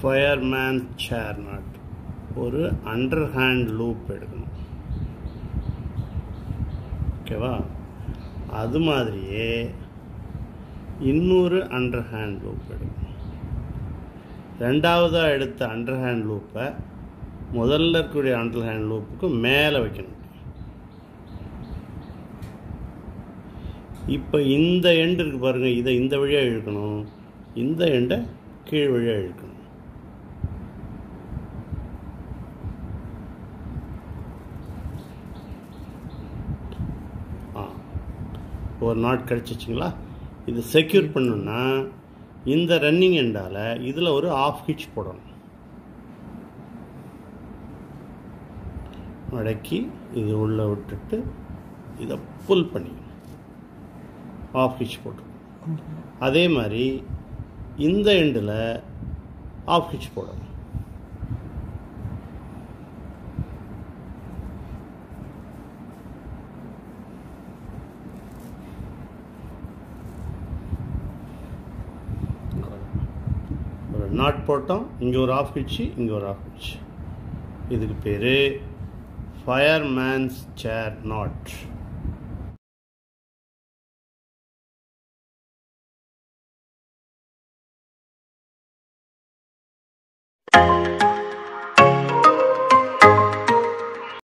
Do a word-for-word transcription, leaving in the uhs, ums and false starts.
fireman chair knot ஒரு underhand loop எடுக்கணும். ஓகேவா? அது மாதிரியே இன்னொரு underhand loop எடுக்கணும். ரெண்டாவதாக எடுத்த underhand loop-ஐ முதல்ல இருக்கக்கூடிய underhand loop-க்கு மேலே வைக்கணும். இப்போ இந்த எண்டு இருக்குது பாருங்கள், இதை இந்த வழியாக இழுக்கணும், இந்த எண்டை கீழ் வழியாக இழுக்கணும். ஆ ஒரு நாட் கிடச்சிச்சிங்களா? இது செக்யூர் பண்ணணுன்னா இந்த ரன்னிங் எண்டால் இதில் ஒரு ஆஃப் ஹிட்ச் போடணும். மடக்கி இது உள்ளே விட்டுட்டு இதை புல் பண்ணி ஆஃப் ஹிட்ச் போட்டு, அதே மாதிரி இந்த எண்டில் ஆஃப் ஹிட்ச் போடணும். ஒரு நாட் போட்டோம், இங்கே ஒரு ஆஃப் ஹிட்ச்சு, இங்கே ஒரு ஆஃப் ஹிட்ச். இதுக்கு பேர் ஃபயர்மேன்ஸ் சேர் நாட்.